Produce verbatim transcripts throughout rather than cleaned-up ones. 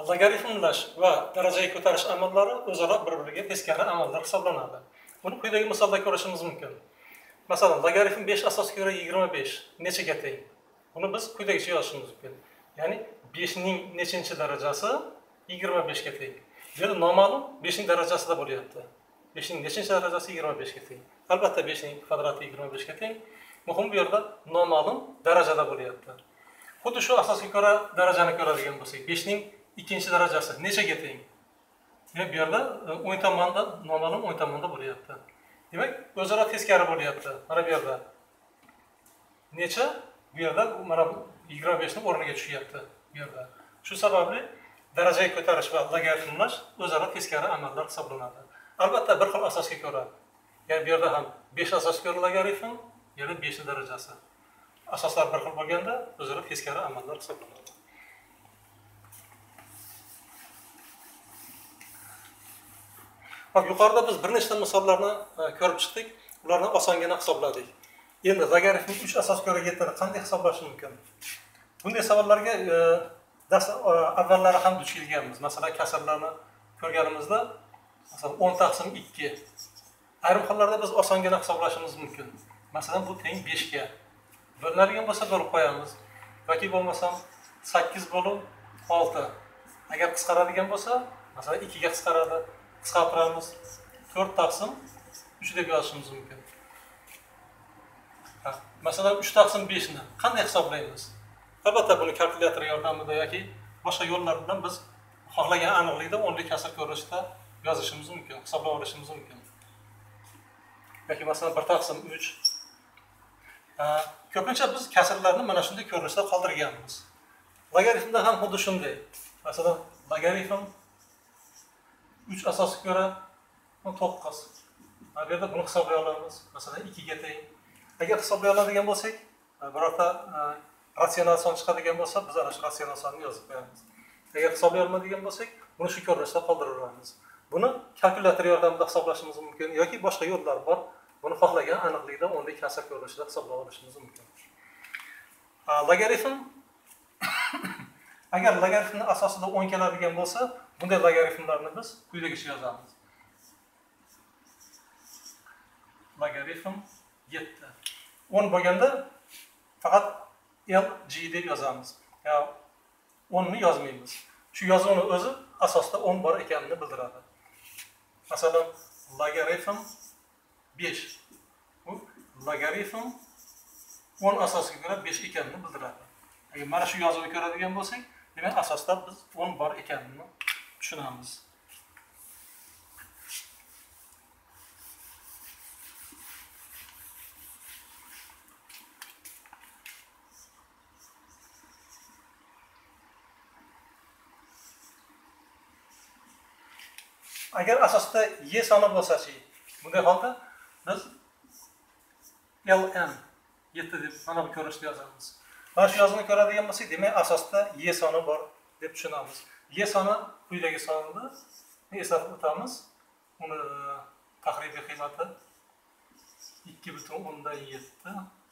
logaritmlash va darajaga ko'tarish amallari o'zaro bir-biriga teskari amallar hisoblanadi. Buni quyidagi misolda ko'rishimiz mumkin. Masalan, logaritm besh asosiga ko'ra yigirma besh nechaga teng? Buni biz quyidagicha yozishimiz mumkin. Ya'ni besh ning nechinchi darajasi yigirma besh ga teng. Bu yerda noma'lum besh ning darajasida bo'lyapti. besh ning nechinchi darajasi yigirma besh ga teng. Albatta besh ning kvadrati yigirma besh ga teng. Muhim bu yerda noma'lum darajada bo'lyapti. Xuddi shu asosga ko'ra darajani ko'radigan bo'lsak, besh ning ikkinchi darajasi nechaga teng? Demak, bu yerda o'ng tomonda noma'lum o'ng tomonda bo'lyapti. Demak, o'zaro teskari bo'lyapti. Mana bu yerda necha? Bu yerda mana yigirma besh ning o'rniga tushyapti bu yerda. Shu sababli darajaga ko'tarish va logaritmlash o'zaro teskari amallar hisoblanadi. Albatta bir xil asosga ko'ra. Ya'ni bu yerda ham besh asosga ko'ra logaritm, yana besh darajasi. Asoslar bir xil bo'lganda o'zaro teskari amallar hisoblanadi. Hop, yuqorida biz bir nechta misollarni ko'rib chiqdik. Ularni osongina hisobladik. Endi logaritmni uch asosga ko'ra yettini qanday hisoblash mumkin? Bunday savollarga dars avvallari ham duch kelganmiz. Masalan, kasrlarni ko'rganimizda, masalan, o'n taqsim ikki. Ayrim hollarda biz osongina hisoblashimiz mumkin. Masalan, bu teng besh ga. Bo'linadigan bo'lsa bo'lib qo'yamiz. Yoki bo'lmasam sakkiz bo'lib olti. Agar qisqaradigan bo'lsa, masalan, ikki ga qisqaradi. Qisqartiramiz. to'rt taqsim uch deb yozishimiz mumkin. Masalan, uch taqsim besh ni qanday hisoblaymiz? Albatta buni kalkulyator yordamida yoki boshqa yo'llar bilan biz xohlagan aniqlikda o'nli kasr ko'rinishida yozishimiz mumkin, hisoblab olishimiz mumkin. Yoki masalan bir taqsim uch. Ko'pincha biz kasrlarni mana shunday ko'rinishda qoldirganmiz. Logaritmda ham xuddi shunday. Masalan, logaritm uch asosga ko'ra to'qqiz. Bu yerda buni hisoblay olamiz. Masalan, ikki ga teng. Agar hisoblay oladigan bo'lsak, birorta ratsional son chiqadigan bo'lsa, biz ana shu ratsional sonni yozib qo'yamiz. Agar hisoblay olmaydigan bo'lsak, buni shu ko'rinishda qoldiramiz. Buni kalkulyator yordamida hisoblashimiz mumkin yoki boshqa yo'llar bor. Buni xohlagan aniqlikda o'nli kasr ko'rinishida hisoblab olishimiz mumkin. Logaritm agar logaritmning asosida o'n keladigan bo'lsa, bunday logaritmlarni biz quyidagicha yozamiz. Logaritm yetti. o'n bo'lganda faqat L G deb yozamiz. Ya o'n ni yozmaymiz. Shu yozuvni o'zi asosda o'n bor ekanini bildiradi. Masalan, logaritm besh. Bu logaritm o'n asosiga ko'ra besh ekanini bildiradi. Agar mana shu yozuvni ko'radigan bo'lsak, demak asosda biz o'n bor ekanini tushunamiz. Agar asosda y soni bo'lsa-chi, bunday holda biz L N yetti deb mana bu ko'rinishda yozamiz. Mana shu yozuvni ko'radigan bo'lsak, demak asosda y soni bor deb tushunamiz. Y soni quyidagi sonda eslatib o'tamiz. Uni taxribiy qiymati ikki butun o'ndan yetti.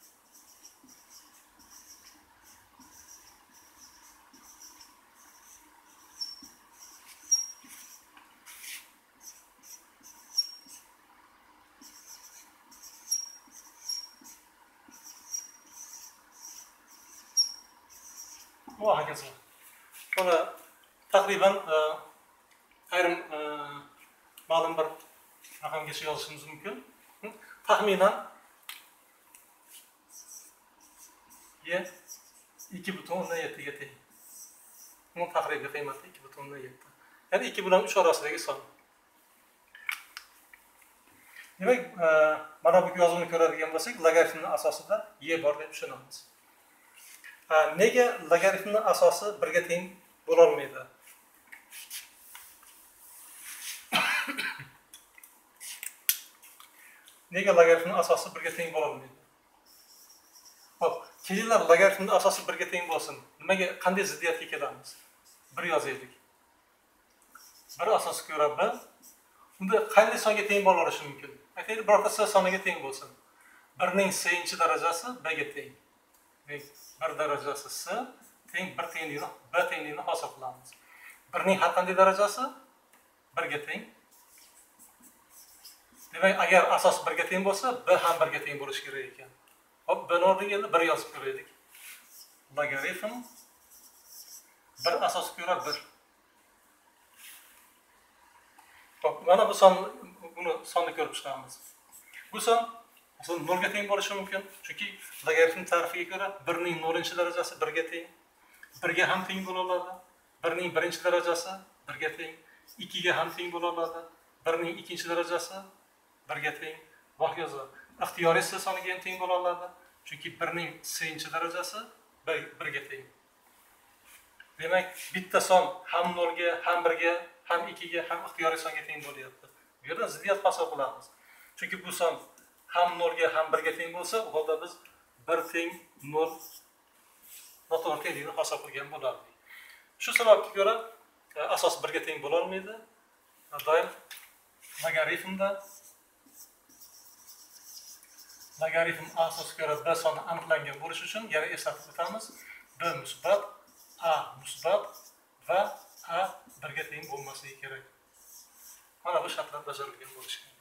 Bu hokazo. Buni taqriban ayrim ma'lum bir raqamgacha yozishimiz mumkin. Taxminan y ikki butun o'ndan yetti ga teng. Bunun taxribiy qiymati ikki butun o'ndan yetti. Ya'ni ikki bilan uch orasidagi son. Demak, mana bu yozuvni ko'radigan bo'lsak, logaritmning asosida y bor deb tushunamiz. Nega logaritmning asosi bir ga teng bo'la olmaydi? Nega logaritmning asosi bir ga teng bo'la olmaydi? Xo'p, kelinglar logaritmning asosi bir ga teng bo'lsin. Nimaga, qanday ziddiyatga kelamiz? bir yozaylik. bir asosga ko'ra b. Unda qanday songa teng bo'la olishi mumkin? Aytaylik, birorta s soniga teng bo'lsin. bir ning s-chi darajasi b ga teng. bir darajasi s teng bir tenglikni b tenglikni hosil qilamiz. birning har qanday darajasi birga teng. Demak, agar asos birga teng bo'lsa, b ham birga teng bo'lishi kerak ekan. Hop, b o'rniga endi bir yozib ko'raylik. Logaritm bir asosga ko'ra bir. Hop, mana bu son buni sonni ko'rib chiqamiz. Bu son aslida nol ga teng bo'lishi mumkin. Chunki logaritm tarifiga ko'ra bir ning nollinchi darajasi bir ga teng. bir ga ham teng bo'la oladi. bir ning birinchi darajasi bir ga teng. ikki ga ham teng bo'la oladi. bir ning ikkinchi darajasi bir ga teng. Va hokazo. Ixtiyoriy s soniga ham teng bo'la oladi. Chunki bir ning s-chi darajasi bir ga teng. Demak, bitta son ham nol ga, ham bir ga, ham ikki ga, ham ixtiyoriy songa teng bo'lyapti. Bu yerda ziddiyat hosil qilamiz. Chunki bu son ham nol ga, ham bir ga teng bo'lsa, u holda biz bir teng nol noto'g'ri tenglikni hosil qilgan bo'lardik. Shu sababga ko'ra asos bir ga teng bo'la olmaydi. Doim logaritmda logaritm a asosga ko'ra b soni aniqlangan bo'lishi uchun yana eslatib o'tamiz. B musbat, a musbat va a bir ga teng bo'lmasligi kerak. Mana bu shartlar bajarilgan bo'lishi kerak.